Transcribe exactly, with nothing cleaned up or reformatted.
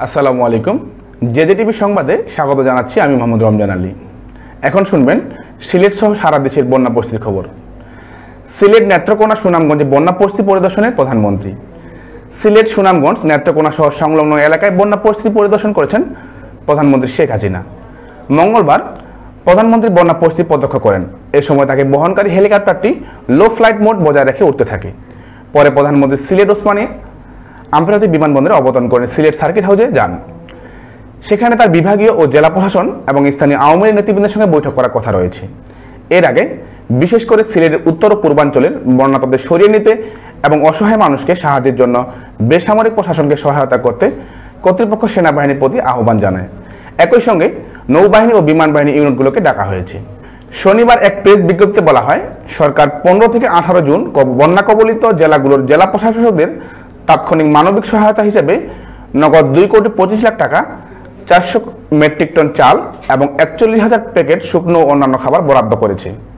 আসসালামু আলাইকুম। জেজেটিভি সংবাদে স্বাগত জানাচ্ছি আমি মোহাম্মদ রমজান আলী। এখন শুনবেন সিলেট সহ সারা দেশের বন্যা পরিস্থিতির খবর। সিলেট, নেত্রকোনা, সুনামগঞ্জে বন্যা পরিস্থিতি পরিদর্শনে প্রধানমন্ত্রী। সিলেট, সুনামগঞ্জ, নেত্রকোনা সহ সংলগ্ন এলাকায় বন্যা পরিস্থিতি পরিদর্শন করেছেন প্রধানমন্ত্রী শেখ হাসিনা। মঙ্গলবার প্রধানমন্ত্রী বন্যা পরিস্থিতি প্রত্যক্ষ করেন। এ সময় তাকে বহনকারী হেলিকপ্টারটি লো ফ্লাইট মোড বজায় রেখে উঠতে থাকে। পরে প্রধানমন্ত্রী সিলেট ওসমানী আন্তর্জাতিক বিমানবন্দরে অবতরণ করে সিলেট সার্কিট হাউসে যান। সেখানে তার বিভাগীয় ও জেলা প্রশাসন এবং স্থানীয় আওয়ামী লীগ নেতৃবৃন্দের সঙ্গে বৈঠক করার কথা রয়েছে। এর আগে বিশেষ করে সিলেটের উত্তর ও পূর্বাঞ্চলের বন্যাতদের সরিয়ে নিতে এবং অসহায় মানুষকে সাহায্যের জন্য বেসামরিক প্রশাসনকে সহায়তা করতে কর্তৃপক্ষ সেনাবাহিনীর প্রতি আহ্বান জানায়। একই সঙ্গে নৌবাহিনী ও বিমান বাহিনী ইউনিটগুলোকে ডাকা হয়েছে। শনিবার এক প্রেস বিজ্ঞপ্তিতে বলা হয়, সরকার পনেরো থেকে আঠারো জুন বন্যা কবলিত জেলাগুলোর জেলা প্রশাসকদের তাৎক্ষণিক মানবিক সহায়তা হিসেবে নগদ দুই কোটি পঁচিশ লাখ টাকা, চারশো মেট্রিক টন চাল এবং একচল্লিশ হাজার প্যাকেট শুকনো ও অন্যান্য খাবার বরাদ্দ করেছে।